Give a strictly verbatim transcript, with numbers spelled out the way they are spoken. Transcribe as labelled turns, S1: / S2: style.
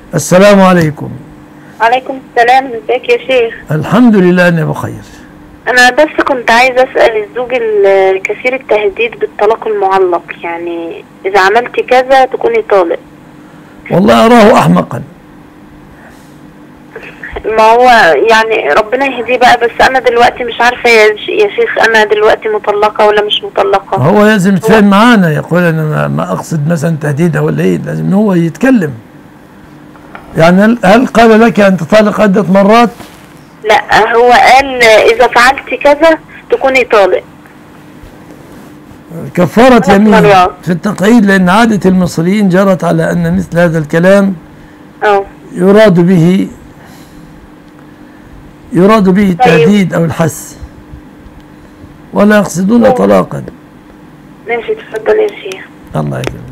S1: السلام عليكم.
S2: عليكم السلام، ازيك يا شيخ؟
S1: الحمد لله اني بخير.
S2: انا بس كنت عايزه اسال الزوج الكثير التهديد بالطلاق المعلق، يعني اذا عملت كذا تكوني طالق.
S1: والله اراه احمقا.
S2: ما هو يعني ربنا يهديه بقى، بس انا دلوقتي مش عارفه يا يا شيخ، انا دلوقتي مطلقه ولا مش مطلقه؟
S1: هو لازم يتفاهم معانا، يقول انا ما, ما اقصد مثلا تهديده ولا ايه، لازم هو يتكلم. يعني هل, هل قال لك ان تطلق عده مرات؟
S2: لا، هو قال اذا فعلت كذا تكوني طالق.
S1: كفارة يمين في التقعيد، لأن عادة المصريين جرت على أن مثل هذا الكلام
S2: أوه.
S1: يراد به يراد به التهديد أو الحث، ولا يقصدون طلاقا.
S2: ماشي، تفضل يا شيخ.
S1: الله يكرمك.